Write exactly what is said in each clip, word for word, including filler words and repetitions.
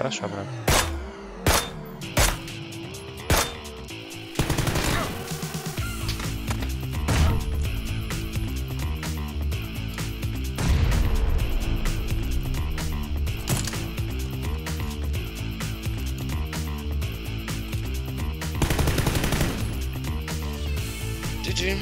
Хорошо, брат. джи джи.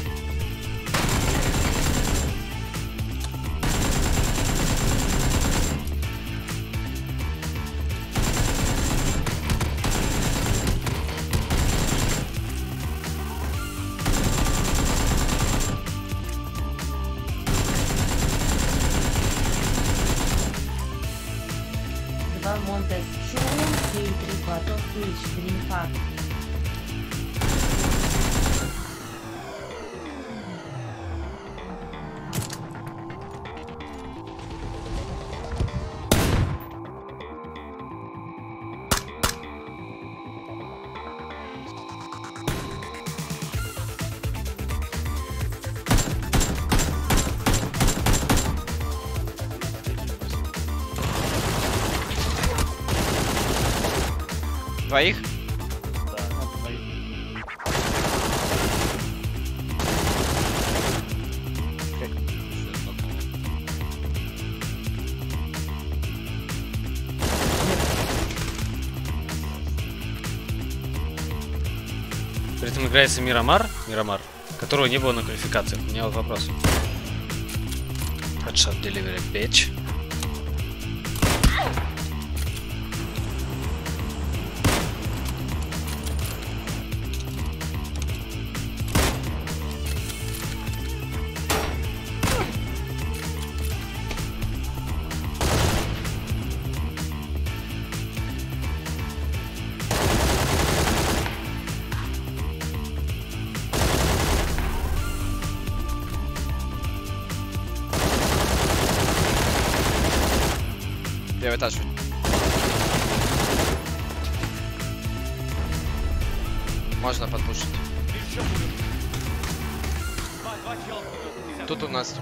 Два монтес шоу, три три поток, ключ, дринфак. Двоих? Да, ну, двоих. При этом играется Мирамар, Мирамар, которого не было на квалификациях. У меня вот вопрос. Headshot delivery, bitch. Первый этаж. Можно подпушить. Тут у нас.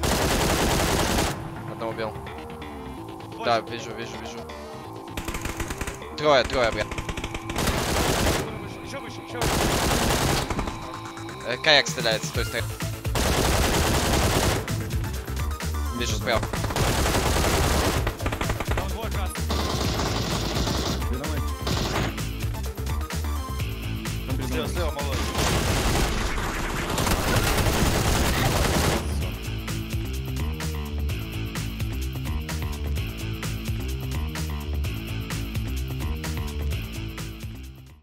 Одного убил. Да, вижу, вижу, вижу. Трое, трое, блядь. Э, Каяк стреляет с той стороны. Вижу справа. Слева, слева,